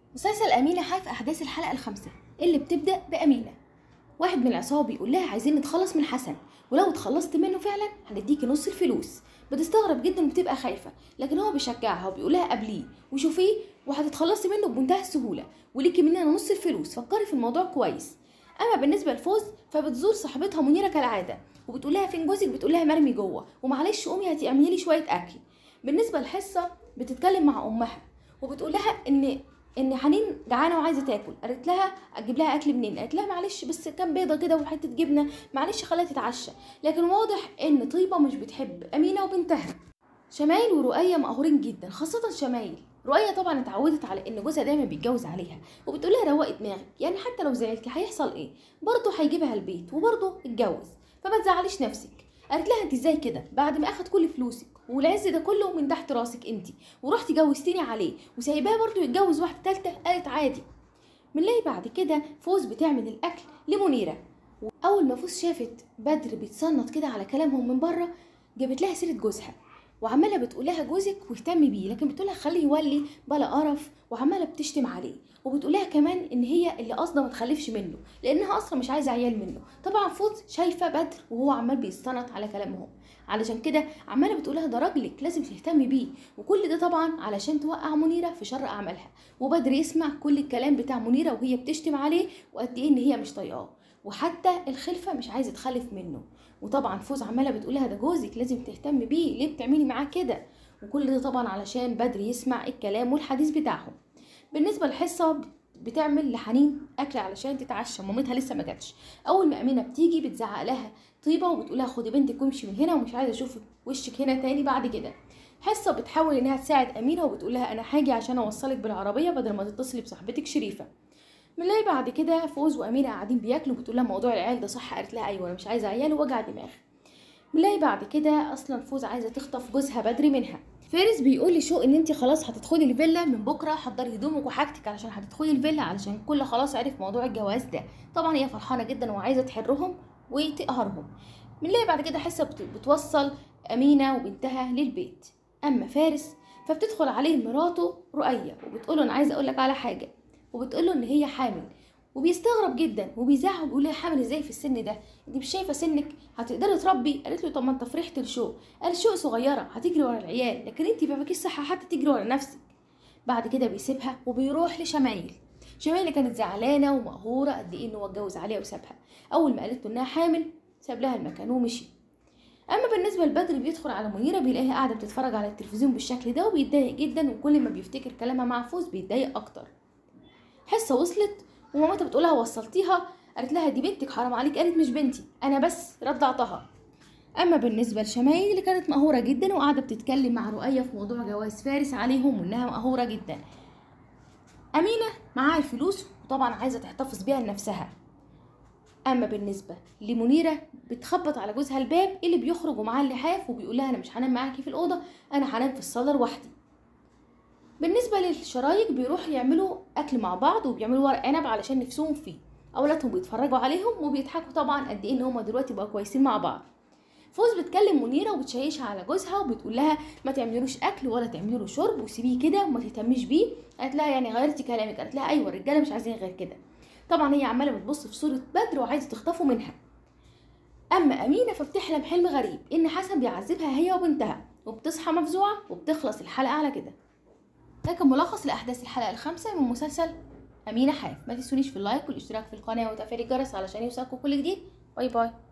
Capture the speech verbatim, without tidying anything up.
مسلسل أمينة حاف أحداث الحلقة الخامسة اللي بتبدأ بأمينة. واحد من العصابة بيقول لها عايزين نتخلص من حسن، ولو اتخلصت منه فعلا هنديكي نص الفلوس. بتستغرب جدا وبتبقى خايفة، لكن هو بيشجعها وبيقول لها قابليه وشوفيه وهتتخلصي منه بمنتهى السهولة، وليكي مننا نص الفلوس، فكري في الموضوع كويس. اما بالنسبه لفوز فبتزور صاحبتها منيره كالعاده وبتقول لها فين جوزك، بتقول لها مرمي جوه ومعلش قومي هتعملي لي شويه اكل. بالنسبه لحصه بتتكلم مع امها وبتقول لها ان ان حنين جعانه وعايزه تاكل، قالت لها اجيب لها اكل منين، قالت لها معلش بس كام بيضه كده وحته جبنه معلش خليها تتعشى. لكن واضح ان طيبه مش بتحب امينه وبنتها. شمايل ورؤية مقهورين جدا، خاصة شمايل. رؤية طبعا اتعودت على ان جوزها دايما بيتجوز عليها وبتقول لها روقي دماغك، يعني حتى لو زعلتي هيحصل ايه، برضه هيجيبها البيت وبرضه اتجوز، فما تزعليش نفسك. قالت لها انت ازاي كده بعد ما اخد كل فلوسك والعز ده كله من تحت راسك انت، ورحتي جوزتيني عليه وسايباه برضه يتجوز واحده ثالثه؟ قالت عادي. بنلاقي بعد كده فوز بتعمل الاكل لمنيره. اول ما فوز شافت بدر بيتصنت كده على كلامهم من بره، جابت لها سيره جوزها وعماله بتقول لها جوزك واهتمي بيه، لكن بتقول لها خليه يولي بلا قرف، وعماله بتشتم عليه وبتقول لها كمان ان هي اللي قاصده ما تخلفش منه لانها اصلا مش عايزه عيال منه. طبعا فوز شايفه بدر وهو عمال بيستنط على كلامهم، علشان كده عماله بتقول لها ده راجلك لازم تهتمي بيه، وكل ده طبعا علشان توقع منيره في شر اعمالها. وبدر يسمع كل الكلام بتاع منيره وهي بتشتم عليه وقد ايه ان هي مش طايقاه، وحتى الخلفه مش عايزه تخلف منه. وطبعا فوز عماله بتقولها ده جوزك لازم تهتمي بيه، ليه بتعملي معاه كده؟ وكل ده طبعا علشان بدر يسمع الكلام والحديث بتاعهم. بالنسبه للحصه بتعمل لحنين اكل علشان تتعشى، مامتها لسه ما جاتش. اول ما امينه بتيجي بتزعق لها طيبه وبتقولها خدي بنتك وامشي من هنا ومش عايزه اشوف وشك هنا تاني بعد كده. حصه بتحاول انها تساعد امينه وبتقول لها انا هاجي عشان اوصلك بالعربيه بدل ما تتصلي بصاحبتك شريفه. بنلاقي بعد كده فوز وامينه قاعدين بياكلوا، بتقول لها موضوع العيال ده صح؟ قالت لها ايوه انا مش عايزه عيال ووجع دماغ. بنلاقي بعد كده اصلا فوز عايزه تخطف جوزها بدري منها. فارس بيقول لشو ان انت خلاص هتدخلي الفيلا من بكره، حضري هدومك وحاجتك علشان هتدخلي الفيلا، علشان الكل خلاص عرف موضوع الجواز ده. طبعا هي فرحانه جدا وعايزه تحرهم وتقهرهم. بنلاقي بعد كده حصه بتوصل امينه وبنتها للبيت. اما فارس فبتدخل عليه مراته رؤية وبتقوله انا عايزه اقول لك على حاجه، وبتقوله ان هي حامل، وبيستغرب جدا وبيزعق وبيقول لها حامل ازاي في السن ده، انت مش شايفه سنك هتقدري تربي؟ قالت له طب ما انت فرحت لشو، قال شو صغيره هتجري ورا العيال لكن انت ما فيكيش صحه حتى تجري ورا نفسك. بعد كده بيسيبها وبيروح لشمايل. شمايل اللي كانت زعلانه ومقهوره قد ايه ان هو اتجوز عليها وسابها، اول ما قالت له انها حامل ساب لها المكان ومشي. اما بالنسبه لبدر بيدخل على منيره بيلاقيها قاعده بتتفرج على التلفزيون بالشكل ده وبيتضايق جدا، وكل ما بيفتكر كلامها مع فوز بيتضايق اكتر. حصه وصلت ومامتها بتقولها وصلتيها؟ قالت لها دي بنتك حرام عليك، قالت مش بنتي انا بس رضعتها. اما بالنسبه لشمايل اللي كانت مقهوره جدا وقاعده بتتكلم مع رؤية في موضوع جواز فارس عليهم وانها مقهوره جدا. امينه معاها الفلوس وطبعا عايزه تحتفظ بيها لنفسها. اما بالنسبه لمنيره بتخبط على جوزها الباب اللي بيخرج ومعاه اللحاف وبيقول لها انا مش هنام معاكي في الاوضه، انا هنام في الصاله لوحدي. بالنسبه للشرايك بيروحوا يعملوا اكل مع بعض وبيعملوا ورق عنب علشان نفسهم فيه، اولادهم بيتفرجوا عليهم وبيضحكوا طبعا قد ايه ان هما دلوقتي بقوا كويسين مع بعض. فوز بتكلم منيره وبتشيشها على جوزها وبتقول لها ما تعملوش اكل ولا تعملوا شرب وسيبيه كده وما تهتميش بيه. قالت لها يعني غيرتي كلامك؟ قالت لها ايوه الرجاله مش عايزين غير كده. طبعا هي عماله بتبص في صوره بدر وعايزه تخطفه منها. اما امينه فبتحلم حلم غريب ان حسن بيعذبها هي وبنتها، وبتصحى مفزوعه وبتخلص الحلقه على كده. ده كان ملخص لاحداث الحلقه الخامسه من مسلسل امينه حاف. ما تنسونيش في اللايك والاشتراك في القناه وتفعيل الجرس علشان يوصلكوا كل جديد. باي باي.